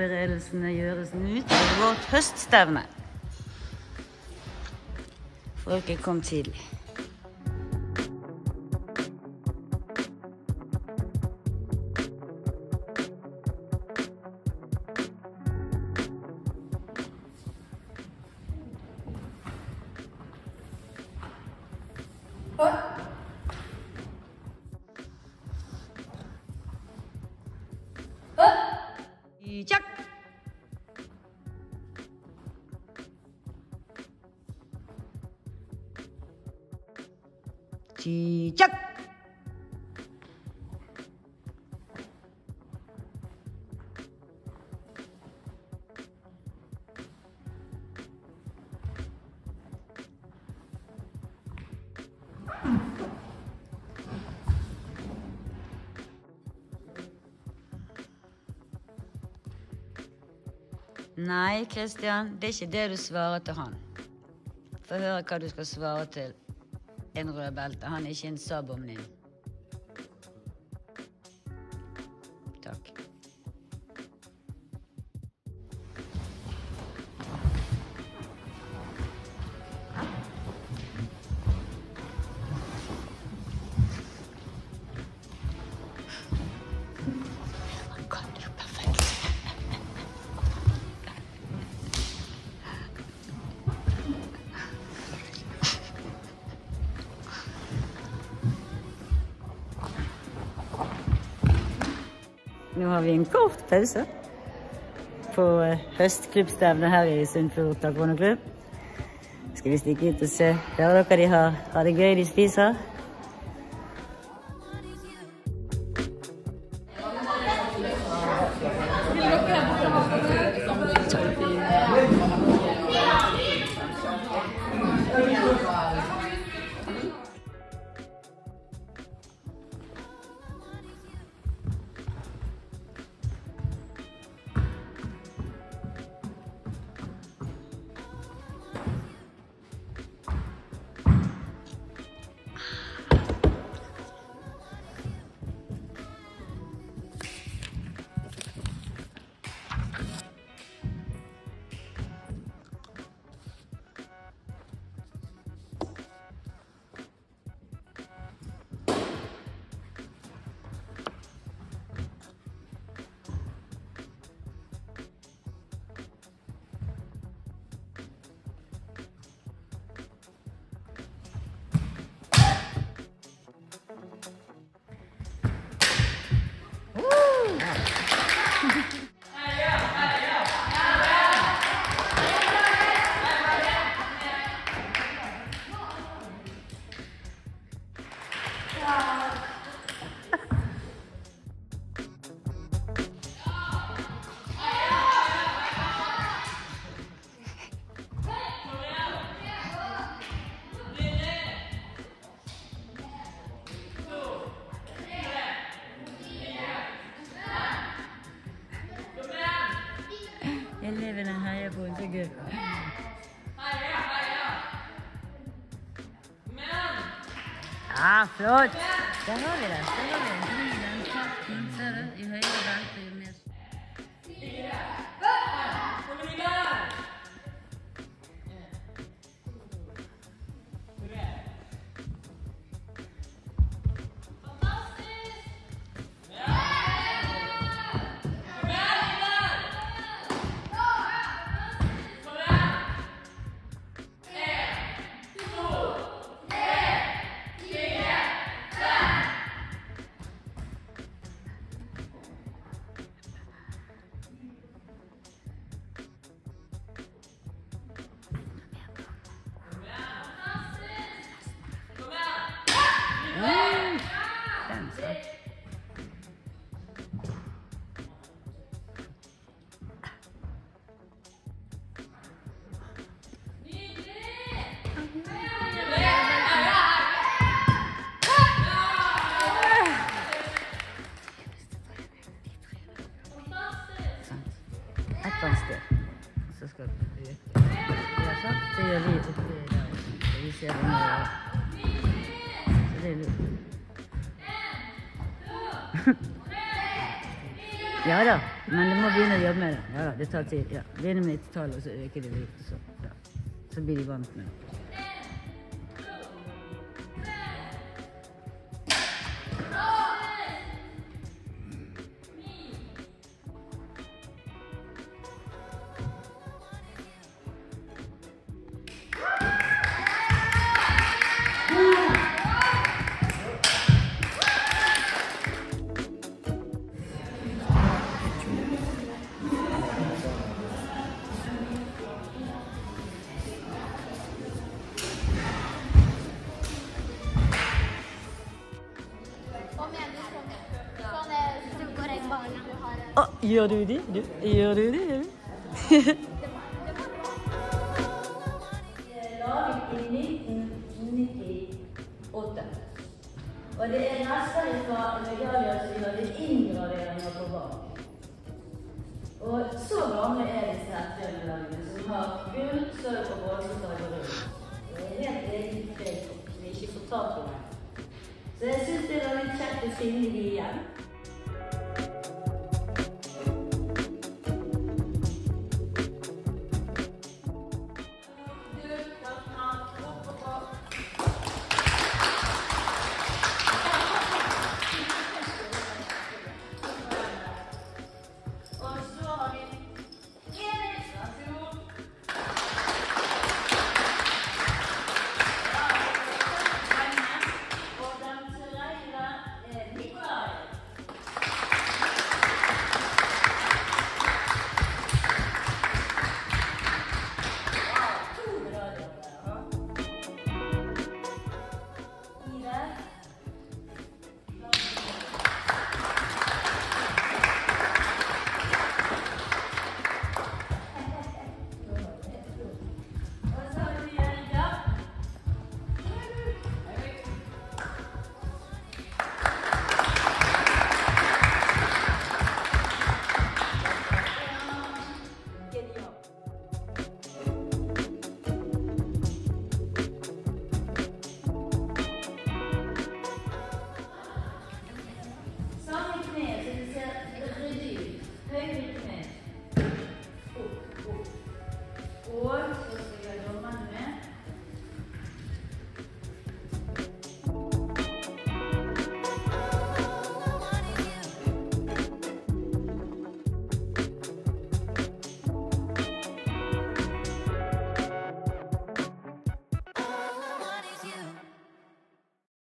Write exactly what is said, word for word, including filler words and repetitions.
Forberedelsene gjøres nå til vårt høststevne. Folket kom tidlig. Jack. Jack. Nei, Christian, det er ikke det du svarer til han. Få høre hva du skal svare til en rød belte. Han er ikke en sabomnin. Takk. Nå har vi en kort pause på høstklubbstevnet her i Sunnfjord taekwondo-klubb. Skal vi stikke ut og se. Hører dere de har, har det gøy de spiser? Elevene heier på en så gøy. Heia, heia! Kom igjen! Ja, flott! Der har vi det. Der har vi det. Vri den takten, ser du? I høyre belte, jo mer. Fire! Kommer i gang! Så skal vi gjøre det. Det gjør vi oppi der. Vi ser det nå. Så det er lurt. Ja da, men du må begynne å jobbe med det. Ja da, det tar tid. Ja. Begynne med et tall, og så øker det litt, og så, ja. Så blir de vant med det. Å, gjør du det? Du? Gjør du det? Det er laget i nitten nittiåtte. Og det er nesten fra medaljer som gjør litt inngraderinger på bak. Og så gamle er disse her tremedaljene som har gull, sølv og bronse og rød. Det er helt egen fred som vi ikke får tak i det. Så jeg synes det var litt kjekt å finne de igjen.